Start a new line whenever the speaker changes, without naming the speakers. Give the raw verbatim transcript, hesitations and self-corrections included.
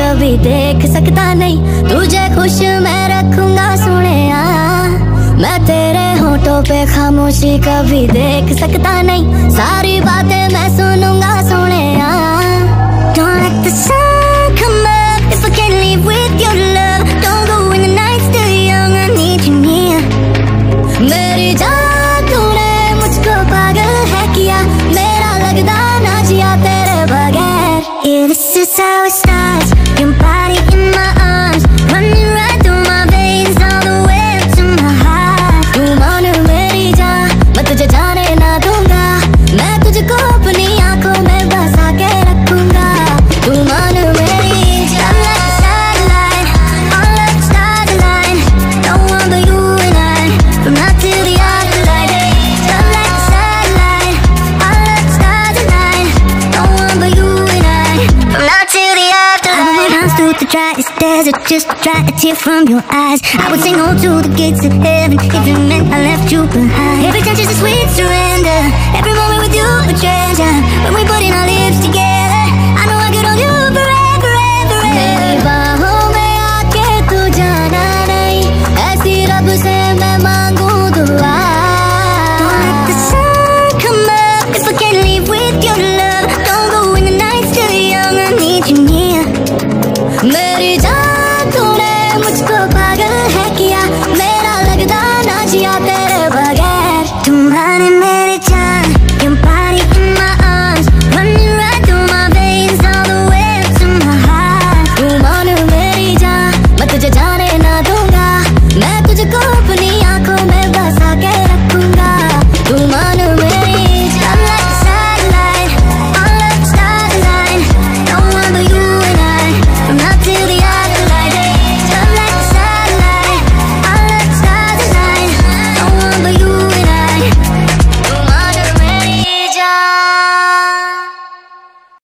कभी देख सकता नहीं, तुझे खुश मैं रखूंगा सोनिया। मैं तेरे होठों पे खामोशी कभी देख सकता नहीं, सारी बातें मैं सुनूंगा Sonia. Don't let the sun come up if I can't live with your love. Don't go when the night's still young, I need you near. मेरी जान तूने मुझको पागल है किया, मेरा लगदा ना जिया तेरे बगैर। Yeah, this is how it starts, your body in my arms, running right through my veins all the way up to my heart. तू मान मेरी जान, मैं तुझे जाने ना दूंगा, मैं तुझको अपनी आंखों में बसा के रखूंगा। तू मान मेरी जान, like a satellite, all of the stars align. No one but you and I, from now till the afterlife. Just like a satellite, all of the stars align. No one but you and I, from now till the afterlife. I would run through the driest desert just to dry a tear from your eyes. I would say no to the gates of heaven if it meant I left you behind. Every touch is a sweet surrender, every moment with you a treasure. When we put in our lips together,